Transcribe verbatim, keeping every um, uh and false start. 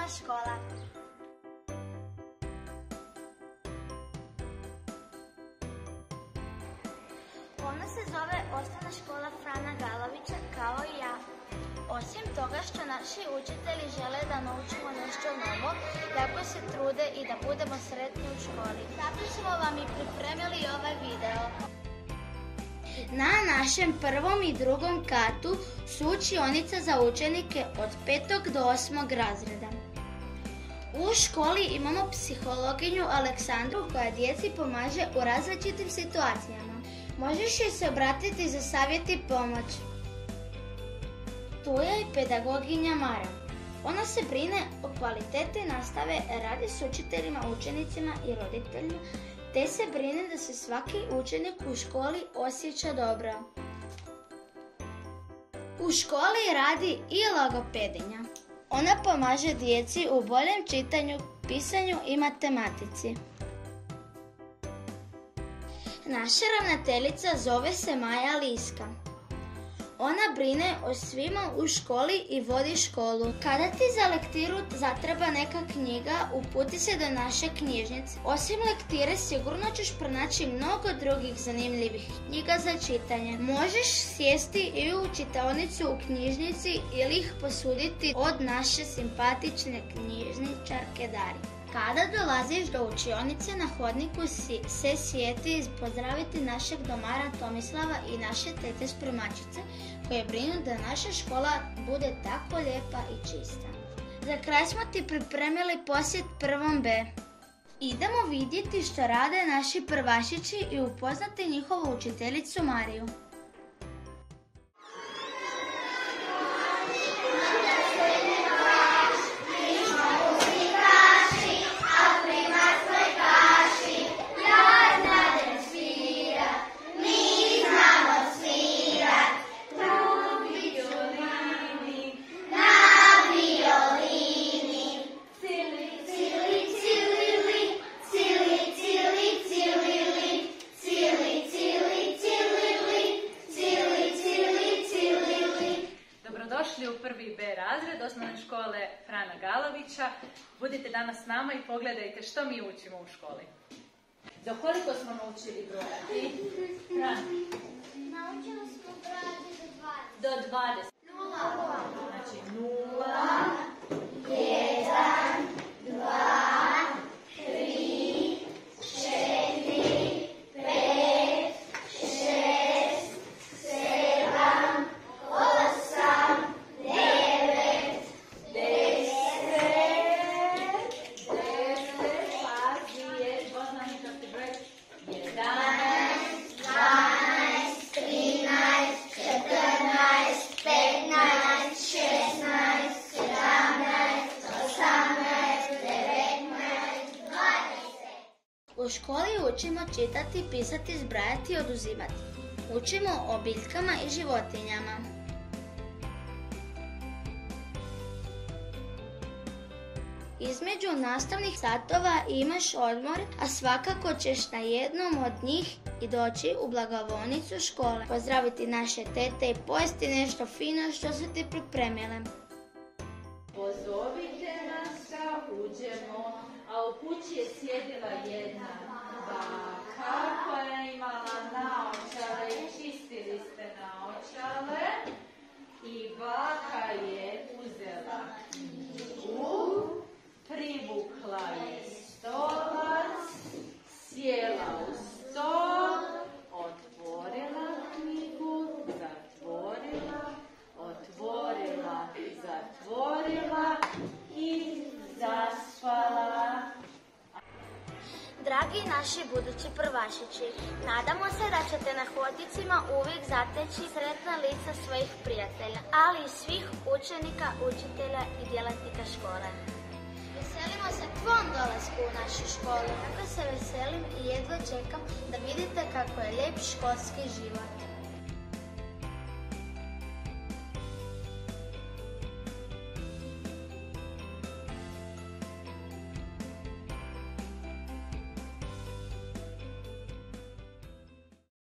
osnovna škola. Ona se zove Osnovna škola Frana Galovića, kao i ja. Osim toga što naši učitelji žele da naučimo nešto novo, jako se trude i da budemo sretni u školi. Zato smo vam i pripremili ovaj video. Na našem prvom i drugom katu su učionica za učenike od petog do osmog razreda. U školi imamo psihologinju Aleksandru koja djeci pomaže u različitim situacijama. Možeš joj se obratiti za savjet i pomoć. Tu je i pedagoginja Mara. Ona se brine o kvaliteti nastave, radi s učiteljima, učenicima i roditeljima, te se brine da se svaki učenik u školi osjeća dobro. U školi radi i logopedinja. Ona pomaže djeci u boljem čitanju, pisanju i matematici. Naša ravnateljica zove se Maja Liska. Ona brine o svima u školi i vodi školu. Kada ti za lektiru zatreba neka knjiga, uputi se do naše knjižnice. Osim lektire sigurno ćeš pronaći mnogo drugih zanimljivih knjiga za čitanje. Možeš sjesti i u čitaonicu u knjižnici ili ih posuditi od naše simpatične knjižničarke Darije. Kada dolaziš do učionice, na hodniku si se sjeti pozdraviti našeg domara Tomislava i naše tete spremačice koje brinu da naša škola bude tako lijepa i čista. Za kraj smo ti pripremili posjet prvom B. Idemo vidjeti što rade naši prvašići i upoznati njihovu učiteljicu Mariju. U prvi B razred osnovne škole Frana Galovića. Budite danas s nama i pogledajte što mi učimo u školi. Do koliko smo naučili brojati? Naučili smo brojati do dvadeset. Do dvadeset. Nula. Znači nula, jedan, dva, tri, četiri, pet, šest, sedam, osam, devet, deset, deset, pazi, je dvoznamenkasti broj, jedanaest, dvanaest, trinaest, četrnaest, petnaest, šesnaest, sedamnaest, osamnaest, devetnaest, dvadeset. U školi učimo čitati, pisati, zbrajati i oduzimati. Učimo o biljkama i životinjama. Između nastavnih satova imaš odmor, a svakako ćeš na jednom od njih i doći u blagovaonicu škole, pozdraviti naše tete i pojesti nešto fino što su ti pripremile. pozovite nas da uđemo, a u kući je sjedila jedna baka koja je imala naočale i čistili ste naočale i baka je uzela knjigu, privukla je stolac, sjela u stol, otvorila knjigu, zatvorila, otvorila, zatvorila i zaspala. Dragi naši budući prvašići, nadamo se da ćete na hodnicima uvijek zateći sretna lica svojih prijatelja, ali i svih učenika, učitelja i djelatnika škole. Veselimo se tvom dolasku u našu školu, kako se veselim i jedva čekam da vidite kako je lijep školski život.